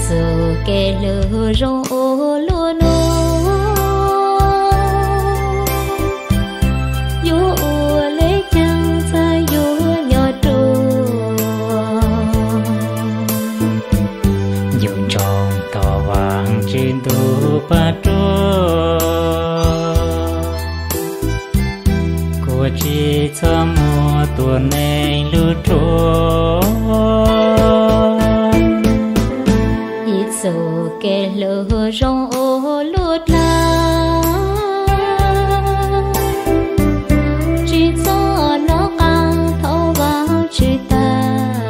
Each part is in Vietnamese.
dù kê lửa rô lúa nô dù lấy chân xa dù nhỏ trù dù tròn tỏ vàng trên tu ba trô của chị cho mùa tuổi này lưu trô dù kê lửa rong ô lút la chỉ cho nó càng thâu vào chỉ ta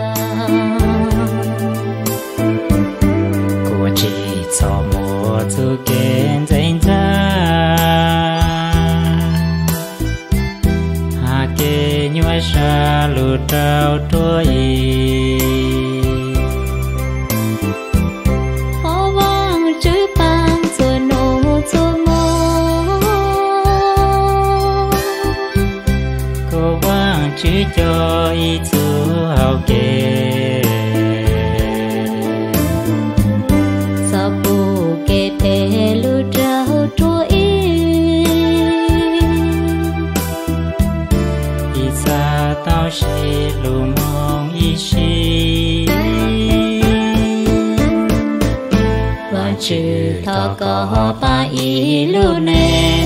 của chị cho mùa dù kén danh ra hà kê nhoi xa lụt trao trôi chỉ cho ý chú hào kê sao bù kê tê lưu trao chúa ý xa tao sẽ lù mong ý xí và chữ thọ có ba ý lưu nè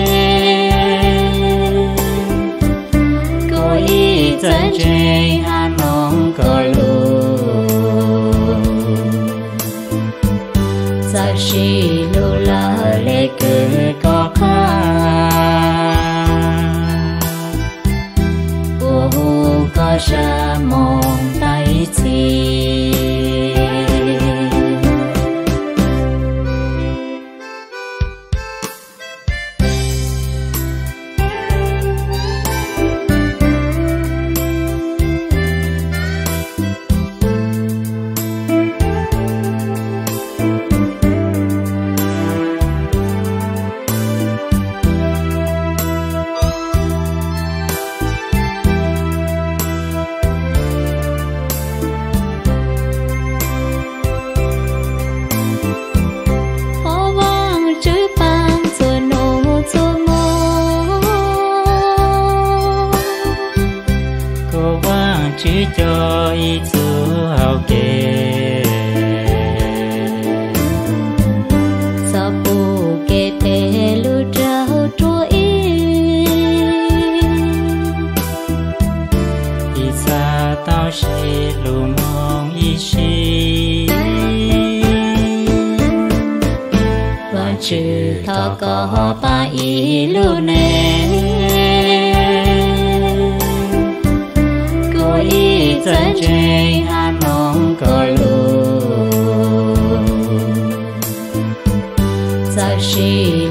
chân trời hà mong có lù giờ chỉ lù là lệ cứ có khá có ra mong tay chi chỉ cho ý chú hào kê sao bù kê tê lưu trao chúa ý xa tao sẽ lù mong ý xí và chữ thọ có ba ý lưu nè chân trời hà mong có lù giờ chỉ